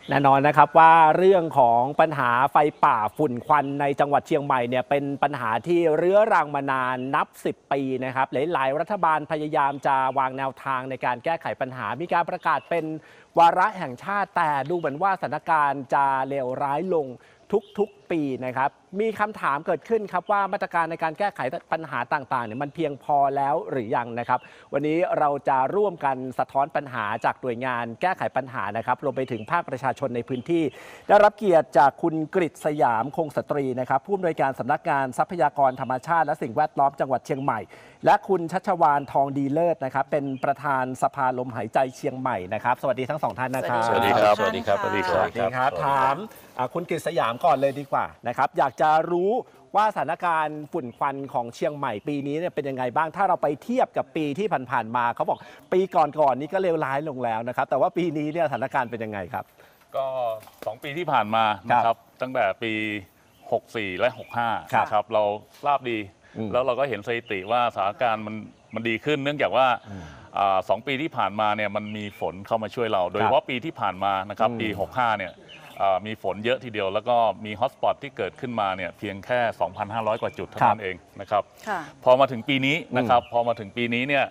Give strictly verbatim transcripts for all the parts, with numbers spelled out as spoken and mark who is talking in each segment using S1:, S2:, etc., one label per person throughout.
S1: แน่นอนนะครับว่าเรื่องของปัญหาไฟป่าฝุ่นควันในจังหวัดเชียงใหม่เนี่ยเป็นปัญหาที่เรื้อรังมานานนับสิบปีนะครับหลายๆรัฐบาลพยายามจะวางแนวทางในการแก้ไขปัญหามีการประกาศเป็นวาระแห่งชาติแต่ดูเหมือนว่าสถานการณ์จะเลวร้ายลงทุกๆปีนะครับมีคำถามเกิดขึ้นครับว่ามาตรการในการแก้ไขปัญหาต่างๆเนี่ยมันเพียงพอแล้วหรือยังนะครับวันนี้เราจะร่วมกันสะท้อนปัญหาจากหน่วยงานแก้ไขปัญหานะครับรวมไปถึงภาคประชาชนในพื้นที่ได้รับเกียรติจากคุณกฤษสยามคงสตรีนะครับผู้อำนวยการสำนักงานทรัพยากรธรรมชาติและสิ่งแวดล้อมจังหวัดเชียงใหม่และคุณชัชวาลทองดีเลิศนะครับเป็นประธานสภาลมหายใจเชียงใหม่นะครับสวัสดีทั้งสองท่านนะครับ
S2: สวัสดีครับสวัสดีครับสวัสดีครับ
S1: สวัสดีครับถามคุณกฤษสยามก่อนเลยดีกว่านะครับอยากจะรู้ว่าสถานการณ์ฝุ่นควันของเชียงใหม่ปีนี้เนี่ยเป็นยังไงบ้างถ้าเราไปเทียบกับปีที่ผ่านๆมาเขาบอกปีก่อนๆนี้ก็เลวร้ายลงแล้วนะครับแต่ว่าปีนี้เนี่ยสถานการณ์เป็นยังไงครับ
S3: ก็สองปีที่ผ่านมานะครับตั้งแต่ปีหกสี่และหกห้านะครับเราทราบดีแล้วเราก็เห็นสถิติว่าสถานการณ์มันมันดีขึ้นเนื่องจากว่าสองปีที่ผ่านมาเนี่ยมันมีฝนเข้ามาช่วยเราโดยเฉพาะปีที่ผ่านมานะครับปีหกห้าเนี่ยมีฝนเยอะทีเดียวแล้วก็มีฮอตสปอตที่เกิดขึ้นมาเนี่ยเพียงแค่ สองพันห้าร้อย กว่าจุดเท่านั้นเองนะครับพอมาถึงปีนี้นะครับพอมาถึงปีนี้เนี่ย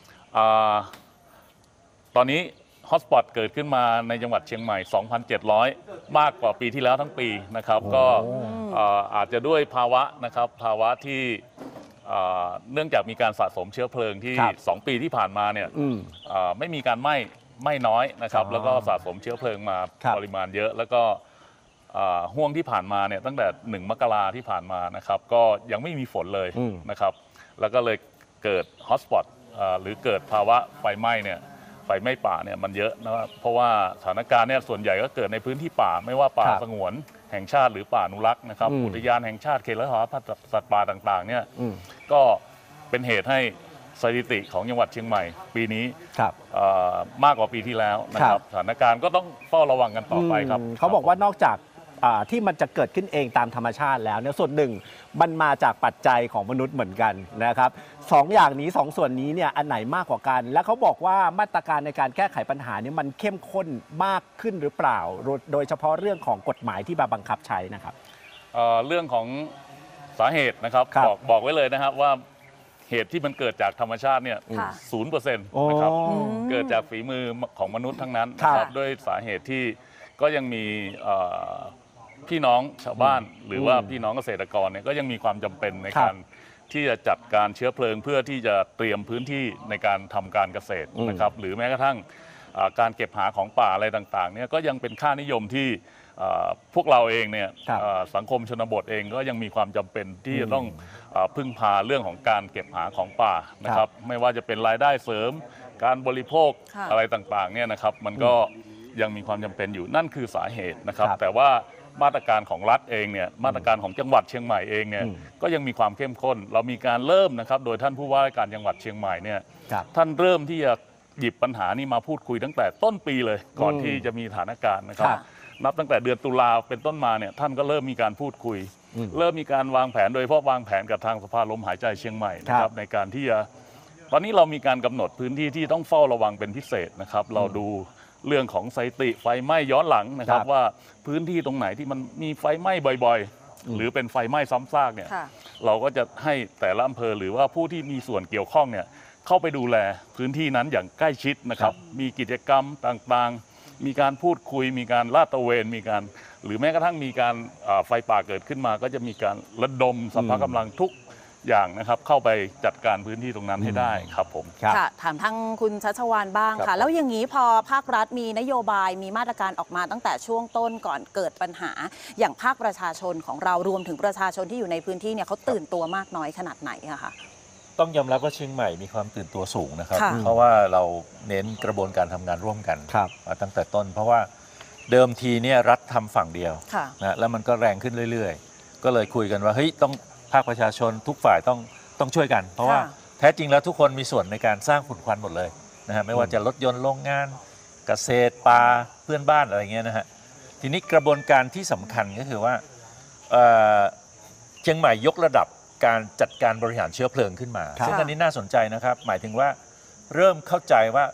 S3: ตอนนี้ฮอตสปอตเกิดขึ้นมาในจังหวัดเชียงใหม่ สองพันเจ็ดร้อย มากกว่าปีที่แล้วทั้งปีนะครับก็อาจจะด้วยภาวะนะครับภาวะที่เนื่องจากมีการสะสมเชื้อเพลิงที่สองปีที่ผ่านมาเนี่ยไม่มีการไหม้ไม่น้อยนะครับแล้วก็สะสมเชื้อเพลิงมาปริมาณเยอะแล้วก็ห่วงที่ผ่านมาเนี่ยตั้งแต่หนึ่งมกราที่ผ่านมานะครับก็ยังไม่มีฝนเลยนะครับแล้วก็เลยเกิดฮอตสปอตหรือเกิดภาวะไฟไหม้เนี่ยไฟไหม้ป่าเนี่ยมันเยอะนะเพราะว่าสถานการณ์เนี่ยส่วนใหญ่ก็เกิดในพื้นที่ป่าไม่ว่าป่าสงวนแห่งชาติหรือป่าอนุรักษ์นะครับอุทยานแห่งชาติเขตรักษาพันธุ์สัตว์ป่าต่างๆเนี่ยก็เป็นเหตุให้สถิติของจังหวัดเชียงใหม่ปีนี้มากกว่าปีที่แล้วนะครับสถานการณ์ก็ต้องเฝ้าระวังกันต่อไปครับ
S1: เขาบอกว่านอกจากที่มันจะเกิดขึ้นเองตามธรรมชาติแล้วเนี่ยส่วนหนึ่งมันมาจากปัจจัยของมนุษย์เหมือนกันนะครับสองอย่างนี้สองส่วนนี้เนี่ยอันไหนมากกว่ากันและเขาบอกว่ามาตรการในการแก้ไขปัญหานี้มันเข้มข้นมากขึ้นหรือเปล่าโดยเฉพาะเรื่องของกฎหมายที่มาบังคับใช้นะครับ
S3: เรื่องของสาเหตุนะครับบอกบอกไว้เลยนะครับว่าเหตุที่มันเกิดจากธรรมชาติเนี่ยศูนย์เปอร์เซ็นต์นะครับเกิดจากฝีมือของมนุษย์ทั้งนั้นนะครับด้วยสาเหตุที่ก็ยังมีพี่น้องชาวบ้านหรือว่าพี่น้องเกษตรกรเนี่ยก็ยังมีความจำเป็นในการที่จะจัดการเชื้อเพลิงเพื่อที่จะเตรียมพื้นที่ในการทำการเกษตรนะครับหรือแม้กระทั่งการเก็บหาของป่าอะไรต่างๆเนี่ยก็ยังเป็นค่านิยมที่พวกเราเองเนี่ยสังคมชนบทเองก็ยังมีความจำเป็นที่จะต้องพึ่งพาเรื่องของการเก็บหาของป่านะครับไม่ว่าจะเป็นรายได้เสริมการบริโภคอะไรต่างๆเนี่ยนะครับมันก็ยังมีความจำเป็นอยู่นั่นคือสาเหตุนะครับแต่ว่ามาตรการของรัฐเองเนี่ยมาตรการของจังหวัดเชียงใหม่เองเนี่ยก็ยังมีความเข้มข้นเรามีการเริ่มนะครับโดยท่านผู้ว่าราชการจังหวัดเชียงใหม่เนี่ยท่านเริ่มที่จะหยิบปัญหานี้มาพูดคุยตั้งแต่ต้นปีเลยก่อนที่จะมีสถานการณ์นะครับนับตั้งแต่เดือนตุลาเป็นต้นมาเนี่ยท่านก็เริ่มมีการพูดคุยเริ่มมีการวางแผนโดยเฉพาะวางแผนกับทางสภาลมหายใจเชียงใหม่นะครับในการที่จะตอนนี้เรามีการกำหนดพื้นที่ที่ต้องเฝ้าระวังเป็นพิเศษนะครับเราดูเรื่องของสถิติไฟไหม้ย้อนหลังนะครับว่าพื้นที่ตรงไหนที่มันมีไฟไหม้บ่อยๆหรือเป็นไฟไหม้ซ้ำซากเนี่ยเราก็จะให้แต่ละอำเภอหรือว่าผู้ที่มีส่วนเกี่ยวข้องเนี่ยเข้าไปดูแลพื้นที่นั้นอย่างใกล้ชิดนะครับมีกิจกรรมต่างๆมีการพูดคุยมีการลาดตระเวนมีการหรือแม้กระทั่งมีการไฟป่าเกิดขึ้นมาก็จะมีการระดมสรรพกำลังทุกอย่างนะครับเข้าไปจัดการพื้นที่ตรงนั้นให้ได้ครับผม
S2: ค่ะถามทั้งคุณชัชวาลบ้างค่ะแล้วอย่างนี้พอภาครัฐมีนโยบายมีมาตรการออกมาตั้งแต่ช่วงต้นก่อนเกิดปัญหาอย่างภาคประชาชนของเรารวมถึงประชาชนที่อยู่ในพื้นที่เนี่ยเขาตื่นตัวมากน้อยขนาดไหนอะคะ
S4: ต้องยอมรับว่าเชียงใหม่มีความตื่นตัวสูงนะครับเพราะว่าเราเน้นกระบวนการทำงานร่วมกันมาตั้งแต่ต้นเพราะว่าเดิมทีเนี่ยรัฐทำฝั่งเดียวนะแล้วมันก็แรงขึ้นเรื่อยๆก็เลยคุยกันว่าเฮ้ยต้องภาคประชาชนทุกฝ่ายต้องต้องช่วยกันเพราะว่าแท้จริงแล้วทุกคนมีส่วนในการสร้างฝุ่นควันหมดเลยนะฮะไม่ว่าจะรถยนต์โรงงานเกษตรป่าเพื่อนบ้านอะไรเงี้ยนะฮะทีนี้กระบวนการที่สำคัญก็คือว่าเชียงใหม่ยกระดับการจัดการบริหารเชื้อเพลิงขึ้นมาซึ่งอันนี้น่าสนใจนะครับหมายถึงว่าเริ่มเข้าใจว่า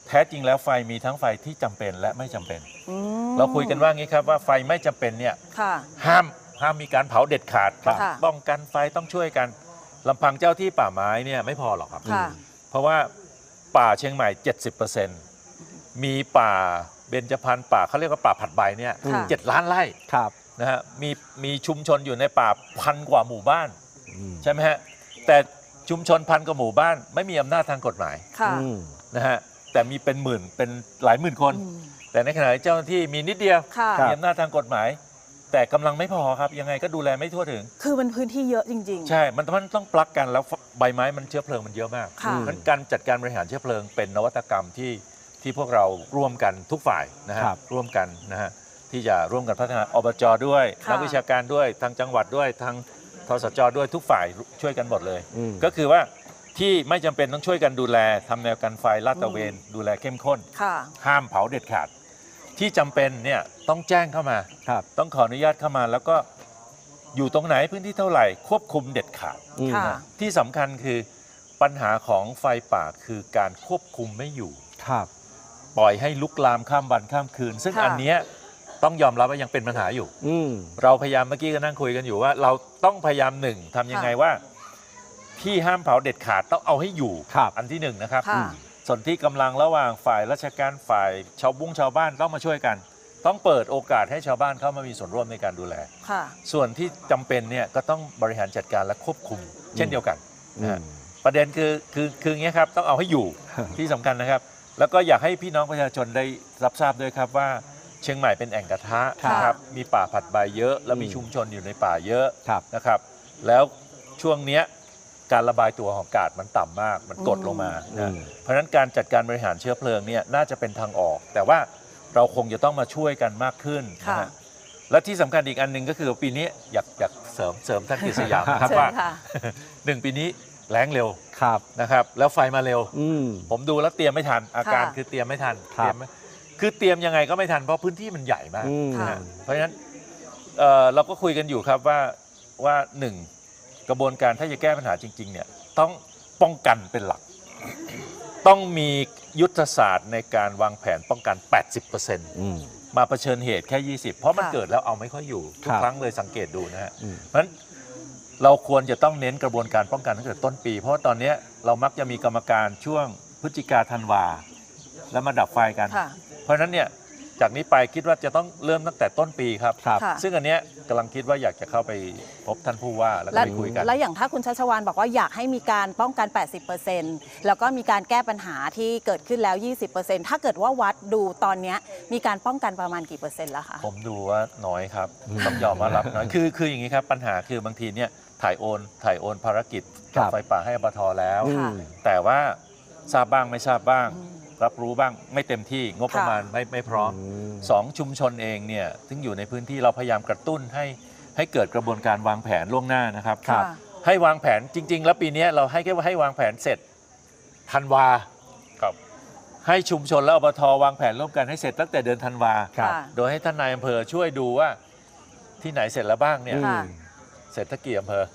S4: แท้จริงแล้วไฟมีทั้งไฟที่จำเป็นและไม่จำเป็น เราคุยกันว่างี้ครับว่าไฟไม่จำเป็นเนี่ยห้ามห้ามมีการเผาเด็ดขาดป้องกันไฟต้องช่วยกันลำพังเจ้าที่ป่าไม้เนี่ยไม่พอหรอกครับเพราะว่าป่าเชียงใหม่ เจ็ดสิบเปอร์เซ็นต์ มีป่าเบญจพรรณป่าเขาเรียกว่าป่าผัดใบเนี่ยเจ็ดล้านไร่นะฮะมีมีชุมชนอยู่ในป่าพันกว่าหมู่บ้านใช่ไหมฮะแต่ชุมชนพันกว่าหมู่บ้านไม่มีอำนาจทางกฎหมายนะฮะแต่มีเป็นหมื่นเป็นหลายหมื่นคนแต่ในขณะที่เจ้าหน้าที่มีนิดเดียวมีอำนาจทางกฎหมายแต่กำลังไม่พอครับยังไงก็ดูแลไม่ทั่วถึง
S2: คือมันพื้นที่เยอะจริงๆ
S4: ใช่มันมันต้องปลักกันแล้วใบไม้มันเชื้อเพลิงมันเยอะมากเพราะฉะนั้นการจัดการบริหารเชื้อเพลิงเป็นนวัตกรรมที่ที่พวกเราร่วมกันทุกฝ่ายนะฮะร่วมกันนะฮะที่จะร่วมกันพัฒนาอบจด้วยนักวิชาการด้วยทางจังหวัดด้วยทางทสจด้วยทุกฝ่ายช่วยกันหมดเลยก็คือว่าที่ไม่จำเป็นต้องช่วยกันดูแลทำแนวกันไฟลาดตระเวนดูแลเข้มข้นห้ามเผาเด็ดขาดที่จำเป็นเนี่ยต้องแจ้งเข้ามาต้องขออนุญาตเข้ามาแล้วก็อยู่ตรงไหนพื้นที่เท่าไหร่ควบคุมเด็ดขาดที่สำคัญคือปัญหาของไฟป่าคือการควบคุมไม่อยู่ปล่อยให้ลุกลามข้ามวันข้ามคืนซึ่งอันนี้ต้องยอมรับว่ายังเป็นปัญหาอยู่เราพยายามเมื่อกี้ก็นั่งคุยกันอยู่ว่าเราต้องพยายามหนึ่งทำยังไงว่าที่ห้ามเผาเด็ดขาดต้องเอาให้อยู่อันที่หนึ่งนะครับส่วนที่กำลังระหว่างฝ่ายราชการฝ่ายชาวบุ้งชาวบ้านต้องมาช่วยกันต้องเปิดโอกาสให้ชาวบ้านเข้ามามีส่วนร่วมในการดูแลส่วนที่จำเป็นเนี่ยก็ต้องบริหารจัดการและควบคุมเช่นเดียวกันนะประเด็นคือคือคืออย่างนี้ครับต้องเอาให้อยู่ที่สำคัญนะครับแล้วก็อยากให้พี่น้องประชาชนได้รับทราบด้วยครับว่าเชียงใหม่เป็นแอ่งกระทะนะครับมีป่าผัดใบเยอะแล้วมีชุมชนอยู่ในป่าเยอะนะครับแล้วช่วงเนี้ยการระบายตัวของอากาศมันต่ำมากมันกดลงมานะเพราะฉะนั้นการจัดการบริหารเชื้อเพลิงเนี่ยน่าจะเป็นทางออกแต่ว่าเราคงจะต้องมาช่วยกันมากขึ้นนะฮะและที่สำคัญอีกอันหนึ่งก็คือปีนี้อยากอยากเสริมเสริมท่านกฤษยามนะครับว่าหนึ่งปีนี้แล้งเร็วนะครับแล้วไฟมาเร็วผมดูแล้วเตรียมไม่ทันอาการคือเตรียมไม่ทันเตรียมคือเตรียมยังไงก็ไม่ทันเพราะพื้นที่มันใหญ่มากเพราะฉะนั้นเราก็คุยกันอยู่ครับว่าว่าหนึ่งกระบวนการถ้าจะแก้ปัญหาจริงๆเนี่ยต้องป้องกันเป็นหลักต้องมียุทธศาสตร์ในการวางแผนป้องกัน แปดสิบเปอร์เซ็นต์ มาเผชิญเหตุแค่ยี่สิบเพราะมันเกิดแล้วเอาไม่ค่อยอยู่ทุกครั้งเลยสังเกตดูนะฮะเพราะฉะนั้นเราควรจะต้องเน้นกระบวนการป้องกันตั้งแต่ต้นปีเพราะว่าตอนนี้เรามักจะมีกรรมการช่วงพฤศจิกาธันวาแล้วมาดับไฟกันเพราะฉะนั้นเนี่ยจากนี้ไปคิดว่าจะต้องเริ่มตั้งแต่ต้นปีครับซึ่งอันเนี้ยกำลังคิดว่าอยากจะเข้าไปพบท่านผู้ว่าแล้วไปคุยกัน
S2: แล้วอย่างถ้าคุณชัชวาลบอกว่าอยากให้มีการป้องกัน แปดสิบเปอร์เซ็นต์ แล้วก็มีการแก้ปัญหาที่เกิดขึ้นแล้ว ยี่สิบเปอร์เซ็นต์ ถ้าเกิดว่าวัดดูตอนนี้มีการป้องกันประมาณกี่เปอร์เซ็นต์แล้วคะ
S4: ผมดูว่าน้อยครับต้องยอมว่ารับน้อยคือคืออย่างนี้ครับปัญหาคือบางทีเนี่ยถ่ายโอนถ่ายโอนภารกิจไฟป่าให้อบท.แล้วแต่ว่าทราบบ้างไม่ทราบบ้างรับรู้บ้างไม่เต็มที่งบประมาณไม่ไม่พร้อมสองชุมชนเองเนี่ยซึ่งอยู่ในพื้นที่เราพยายามกระตุ้นให้ให้เกิดกระบวนการวางแผนล่วงหน้านะครับให้วางแผนจริงๆแล้วปีนี้เราให้แค่ว่าให้วางแผนเสร็จธันวาครับให้ชุมชนและอบท.วางแผนร่วมกันให้เสร็จตั้งแต่เดือนธันวาโดยให้ท่านนายอำเภอช่วยดูว่าที่ไหนเสร็จแล้วบ้างเนี่ยเสร็จทั้งกี่อำเภอ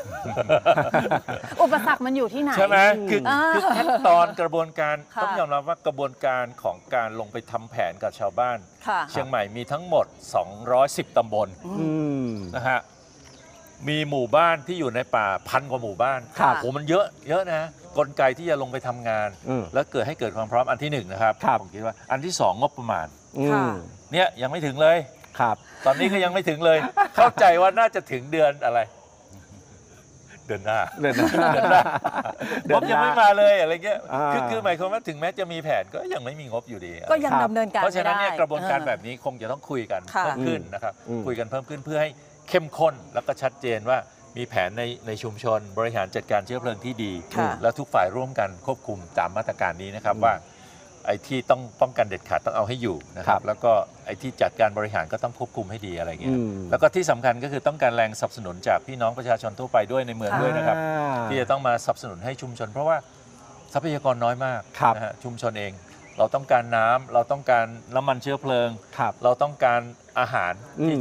S2: อุปสรรคมันอยู่ที่ไหน
S4: ใช่ไหมคือคือขั้นตอนกระบวนการต้องยอมรับว่ากระบวนการของการลงไปทำแผนกับชาวบ้านเชียงใหม่มีทั้งหมดสองร้อยสิบตำบลนะฮะมีหมู่บ้านที่อยู่ในป่าพันกว่าหมู่บ้านโอ้มันเยอะเยอะนะกลไกที่จะลงไปทำงานแล้วเกิดให้เกิดความพร้อมอันที่หนึ่งนะครับผมคิดว่าอันที่สองงบประมาณเนี่ยยังไม่ถึงเลยตอนนี้ก็ยังไม่ถึงเลยเข้าใจว่าน่าจะถึงเดือนอะไรเดือนหน้าเดือนหน้าเดือนหน้างบยังไม่มาเลยอะไรเงี้ยคือคือหมายความว่าถึงแม้จะมีแผนก็ยังไม่มีงบอยู่ดี
S2: ก็ยังดำเนินการ
S4: เพราะฉะนั้นเนี่ยกระบวนการแบบนี้คงจะต้องคุยกันเพิ่มขึ้นนะครับคุยกันเพิ่มขึ้นเพื่อให้เข้มข้นแล้วก็ชัดเจนว่ามีแผนในในชุมชนบริหารจัดการเชื้อเพลิงที่ดีแล้วทุกฝ่ายร่วมกันควบคุมตามมาตรการนี้นะครับว่าไอ้ที่ต้องป้องกันเด็ดขาดต้องเอาให้อยู่นะครับแล้วก็ไอ้ที่จัดการบริหารก็ต้องควบคุมให้ดีอะไรเงี้ยแล้วก็ที่สำคัญก็คือต้องการแรงสนับสนุนจากพี่น้องประชาชนทั่วไปด้วยในเมืองด้วยนะครับที่จะต้องมาสนับสนุนให้ชุมชนเพราะว่าทรัพยากรน้อยมากนะฮะชุมชนเองเราต้องการน้ำเราต้องการน้ำมันเชื้อเพลิงเราต้องการอาหารที่จะ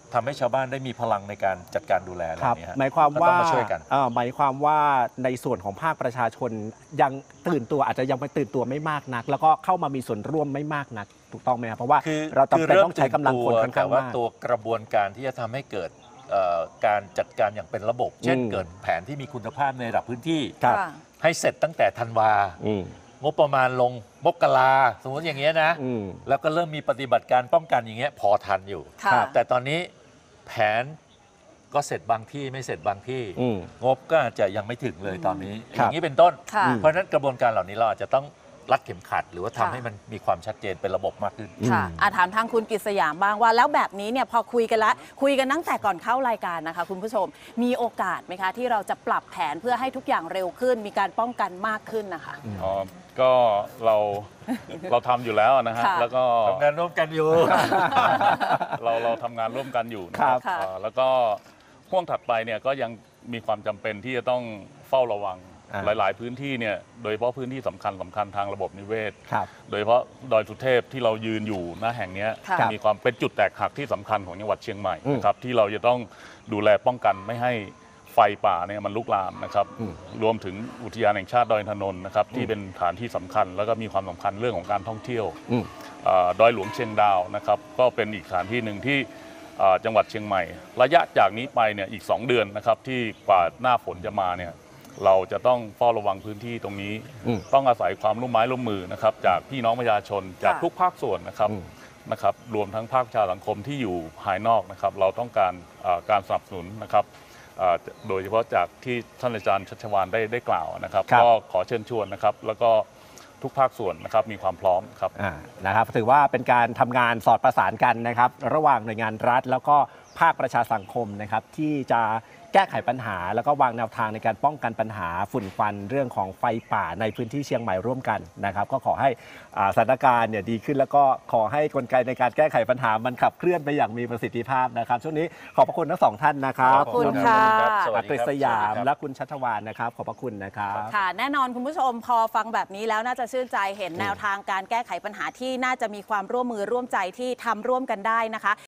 S4: ทำให้ชาวบ้านได้มีพลังในการจัดการดูแลเหล่านี้ฮะ
S1: หมายความว่า
S4: ก็ต้องมาช่วยกัน
S1: หมายความว่าในส่วนของภาคประชาชนยังตื่นตัวอาจจะยังไม่ตื่นตัวไม่มากนัก แล้วก็เข้ามามีส่วนร่วมไม่มากนักถูกต้องไหมครับเพราะว่าเราจำเป็นต้องใช้กำลังคนค่อนข้างมากแต่ว่า
S4: ตัวกระบวนการที่จะทำให้เกิดการจัดการอย่างเป็นระบบ เช่นเกิดแผนที่มีคุณภาพในระดับพื้นที่ให้เสร็จตั้งแต่ธันวางบประมาณลงมกราสมมติอย่างเงี้ยนะแล้วก็เริ่มมีปฏิบัติการป้องกันอย่างเงี้ยพอทันอยู่แต่ตอนนี้แผนก็เสร็จบางที่ไม่เสร็จบางที่งบก็อาจจะยังไม่ถึงเลยตอนนี้อย่างนี้เป็นต้นเพราะฉะนั้นกระบวนการเหล่านี้เราอาจจะต้องรัดเข็มขัดหรือว่าทำให้มันมีความชัดเจนเป็นระบบมากขึ้น
S2: ค่ะอาถามทางคุณกฤษยามบ้างว่าแล้วแบบนี้เนี่ยพอคุยกันแล้วคุยกันตั้งแต่ก่อนเข้ารายการนะคะคุณผู้ชมมีโอกาสไหมคะที่เราจะปรับแผนเพื่อให้ทุกอย่างเร็วขึ้นมีการป้องกันมากขึ้นนะคะ
S3: อ๋อก็เราเราทำอยู่แล้วนะฮะแล้วก็
S4: ทำงานร่วมกันอยู่
S3: เราเราทำงานร่วมกันอยู่นะครับแล้วก็ห่วงถัดไปเนี่ยก็ยังมีความจำเป็นที่จะต้องเฝ้าระวังหลายๆพื้นที่เนี่ยโดยเฉพาะพื้นที่สำคัญสำคัญทางระบบนิเวศโดยเฉพาะดอยสุเทพที่เรายืนอยู่ณแห่งนี้มีความเป็นจุดแตกหักที่สำคัญของจังหวัดเชียงใหม่นะครับที่เราจะต้องดูแลป้องกันไม่ให้ไฟป่าเนี่ยมันลุกลามนะครับรวมถึงอุทยานแห่งชาติดอยอินทนนท์นะครับที่เป็นฐานที่สำคัญแล้วก็มีความสำคัญเรื่องของการท่องเที่ยวดอยหลวงเชียงดาวนะครับก็เป็นอีกสถานที่หนึ่งที่จังหวัดเชียงใหม่ระยะจากนี้ไปเนี่ยอีกสองเดือนนะครับที่กว่าหน้าฝนจะมาเนี่ยเราจะต้องเฝ้าระวังพื้นที่ตรงนี้ต้องอาศัยความร่วมไม้ร่วมมือนะครับจากพี่น้องประชาชนจากทุกภาคส่วนนะครับนะครับรวมทั้งภาคประชาสังคมที่อยู่ภายนอกนะครับเราต้องการการสนับสนุนนะครับโดยเฉพาะจากที่ท่านอาจารย์ชัชวาลได้ได้กล่าวนะครับก็ขอเชิญชวนนะครับแล้วก็ทุกภาคส่วนนะครับมีความพร้อมครับ
S1: นะครับถือว่าเป็นการทำงานสอดประสานกันนะครับระหว่างหน่วยงานรัฐแล้วก็ภาคประชาสังคมนะครับที่จะแก้ไขปัญหาแล้วก็วางแนวทางในการป้องกันปัญหาฝุ่นควันเรื่องของไฟป่าในพื้นที่เชียงใหม่ร่วมกันนะครับก็ขอให้สถานการณ์เนี่ยดีขึ้นแล้วก็ขอให้กลไกในการแก้ไขปัญหามันขับเคลื่อนไปอย่างมีประสิทธิภาพนะครับช่วงนี้ขอบพระคุณทั้งสองท่านนะครับ
S2: ขอบคุณค่ะ
S1: กฤษยามและคุณชัชวาลนะครับขอบพระคุณนะครับ
S2: ค่ะแน่นอนคุณผู้ชมพอฟังแบบนี้แล้วน่าจะชื่นใจเห็นแนวทางการแก้ไขปัญหาที่น่าจะมีความร่วมมือร่วมใจที่ทำร่วมกันได้นะคะ